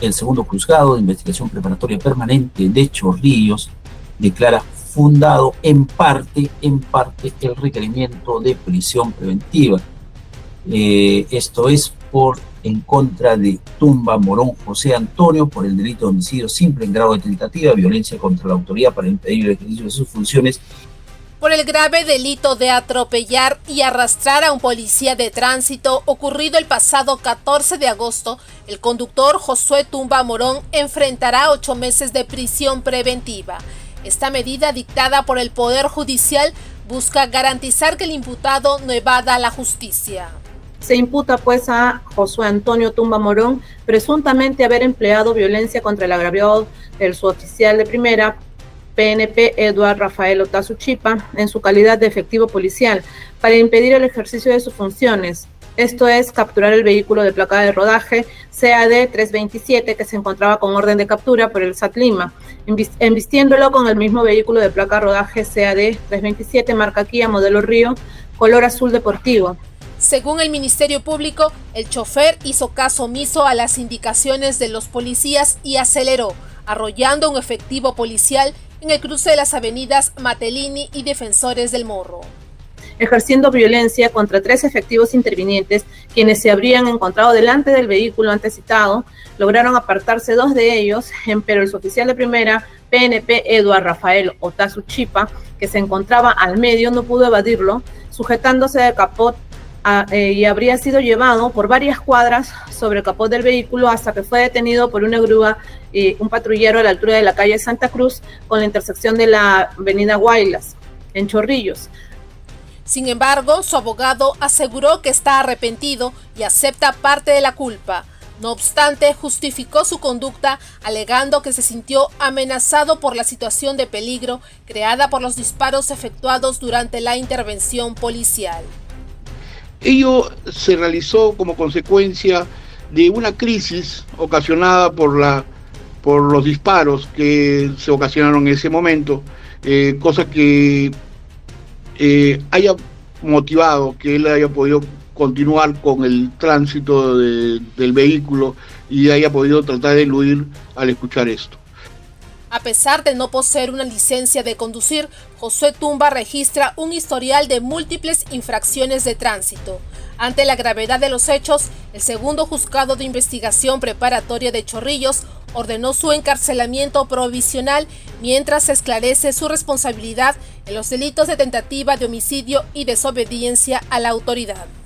el segundo juzgado de investigación preparatoria permanente de Chorrillos declara fundado en parte el requerimiento de prisión preventiva. Esto es en contra de Tumba Morón José Antonio por el delito de homicidio simple en grado de tentativa, violencia contra la autoridad para impedir el ejercicio de sus funciones. Por el grave delito de atropellar y arrastrar a un policía de tránsito ocurrido el pasado 14 de agosto, el conductor Josué Tumba Morón enfrentará 8 meses de prisión preventiva. Esta medida dictada por el Poder Judicial busca garantizar que el imputado no evada la justicia. Se imputa pues a Josué Antonio Tumba Morón presuntamente haber empleado violencia contra el agraviado del suboficial de primera PNP Eduardo Rafael Otazu Chipa en su calidad de efectivo policial para impedir el ejercicio de sus funciones. Esto es capturar el vehículo de placa de rodaje CAD 327 que se encontraba con orden de captura por el SAT Lima, embistiéndolo con el mismo vehículo de placa de rodaje CAD 327 marca Kia modelo Río, color azul deportivo. Según el Ministerio Público, el chofer hizo caso omiso a las indicaciones de los policías y aceleró, arrollando un efectivo policial en el cruce de las avenidas Matelini y Defensores del Morro, ejerciendo violencia contra 3 efectivos intervinientes, quienes se habrían encontrado delante del vehículo antes citado. Lograron apartarse 2 de ellos, pero el suboficial de primera, PNP Eduardo Rafael Otazu Chipa, que se encontraba al medio, no pudo evadirlo, sujetándose de capot y habría sido llevado por varias cuadras sobre el capot del vehículo hasta que fue detenido por una grúa y un patrullero a la altura de la calle Santa Cruz con la intersección de la avenida Guaylas, en Chorrillos. Sin embargo, su abogado aseguró que está arrepentido y acepta parte de la culpa. No obstante, justificó su conducta alegando que se sintió amenazado por la situación de peligro creada por los disparos efectuados durante la intervención policial. Ello se realizó como consecuencia de una crisis ocasionada por los disparos que se ocasionaron en ese momento, cosa que haya motivado que él haya podido continuar con el tránsito del vehículo y haya podido tratar de eludir al escuchar esto. A pesar de no poseer una licencia de conducir, Josué Tumba registra un historial de múltiples infracciones de tránsito. Ante la gravedad de los hechos, el segundo juzgado de investigación preparatoria de Chorrillos ordenó su encarcelamiento provisional mientras se esclarece su responsabilidad en los delitos de tentativa de homicidio y desobediencia a la autoridad.